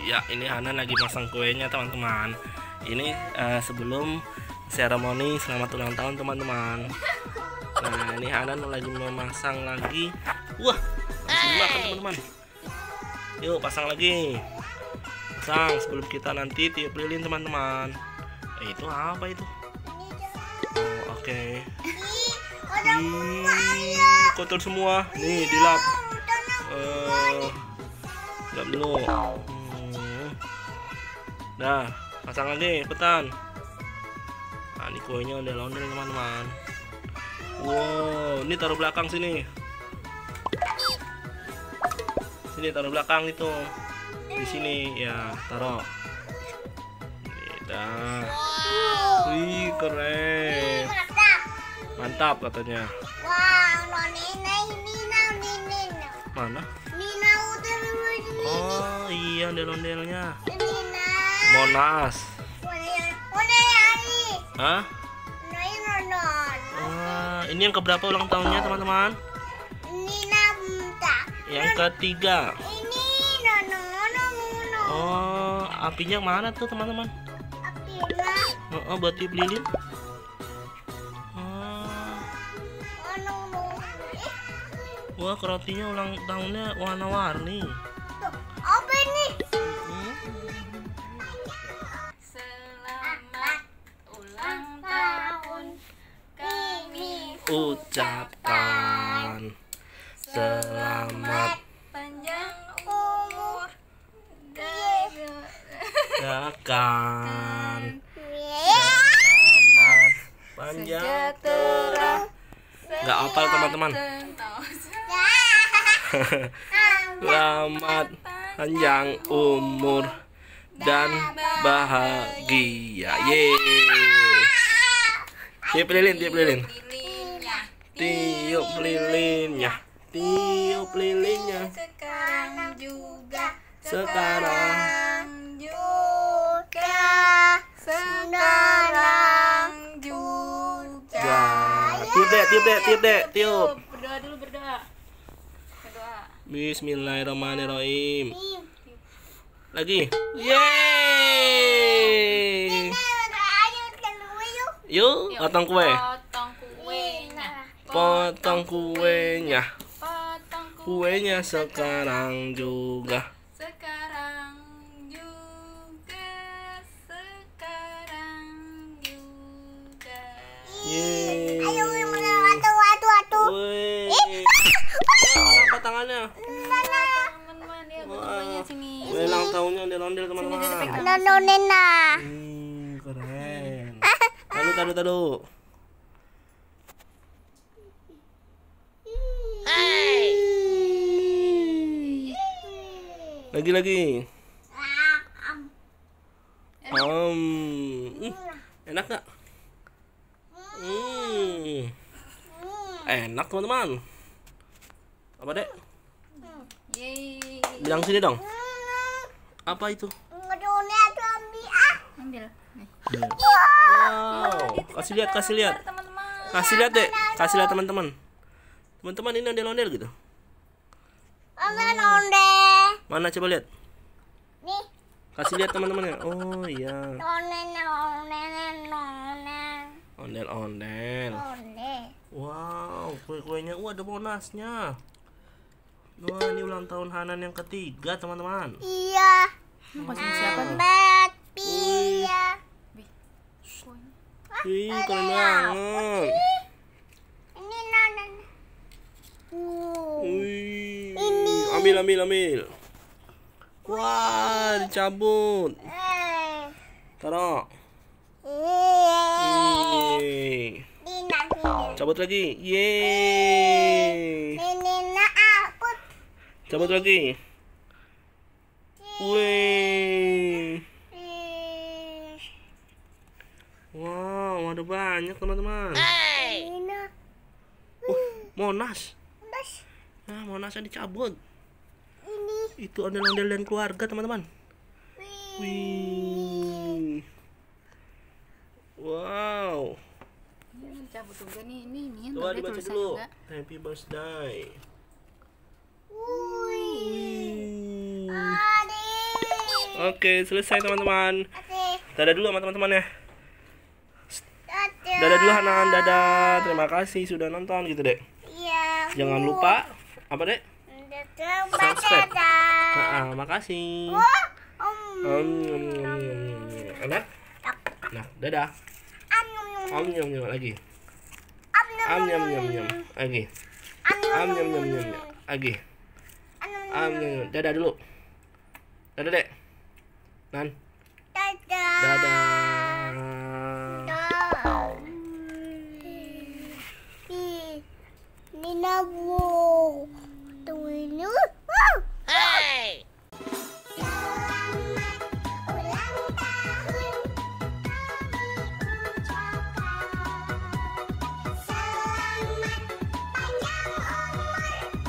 Ya, ini Hanan lagi masang kuenya teman-teman. Ini sebelum seremoni selamat ulang tahun teman-teman. Nah, ini Hanan lagi memasang lagi. Wah, masih dimakan teman-teman. Yuk pasang lagi. Pasang sebelum kita nanti tiup lilin teman-teman. Itu apa itu? Oh, oke. Kotor semua. Nih dilap. Dilap dulu. Nah, pasang lagi, petan. Nah, ini kuenya udah ondel teman-teman. Wow, ini taruh belakang sini. Sini taruh belakang itu. Di sini ya, taruh. Dah. Wih, keren. Mantap katanya. Mana? Oh, iya ondel-ondelnya. Monas. Hah? Ini yang keberapa ulang tahunnya teman-teman? Yang ketiga. Oh, apinya mana tuh teman-teman? Oh, buat tiup lilin. Wah, kerotinya ulang tahunnya warna-warni. Apa ini? Selamat ulang tahun kami Ucapkan selamat panjang umur akan selamat panjang. sejahtera. Nggak hafal teman-teman. Selamat panjang umur dan bahagia. Yeay. Tiup lilin, tiup lilin. Tiup lilinnya. Tiup lilinnya. Sekarang juga. Sekarang juga. Sekarang juga. Tiup dek, tiup dek, tiup dek, tiup. Berdoa dulu, berdoa. Berdoa. Bismillahirrahmanirrahim. Lagi. Yeay. Yuk, potong kue. Potong kuenya. Potong kuenya. Potong Kuenya sekarang juga. Sekarang juga. Sekarang juga. Yeay. Wih. Angkat tangannya. Teman-teman, ya kuenya sini. Ulang tahunnya ondel-ondel teman-teman. Keren. Taruh. Lagi. Enak gak? Enak teman-teman. Apa dek? Yeay. Bilang sini dong. Apa itu? Ambil. Nih. Wow. Kasih lihat. Teman-teman. Kasih lihat dek. Kasih lihat teman-teman. Teman-teman ini ondel-ondel gitu. Mana coba lihat. Nih. Kasih lihat teman-teman ya. Oh iya. Ondel-ondel. Wow, kue-kuenya ada bonusnya. Wah, ini ulang tahun Hanan yang ketiga, teman-teman. Iya. Kasih siapa nih? Iya. Ih, keren banget. Ini nanan. Wih. Ambil. Wah, dicabut. Taruh. Yeay. Cabut lagi. Yeay. Cabut lagi. Wih. Wow, ada banyak teman-teman. Monas. Nah, Monasnya dicabut. Itu ondel-ondel dan keluarga teman-teman. Wih. Wow. Ini cabut juga nih. Ini Coba ada dibaca tulisan dulu. juga. Happy birthday. Wih. Wih. Adik. Oke, selesai teman-teman. Oke. Dadah dulu sama teman-teman ya. Dadah. Dadah dulu Hanan, dadah. Terima kasih sudah nonton gitu, Dek. Iya. Jangan lupa apa, Dek? Dadah. Subscribe. Dadah. Makasih. Wah. Enak? Nah, dadah. Lagi. Lagi. Lagi. Dadah dulu. Dadah, Dek. Nan. Dadah. Dadah. Nina bu.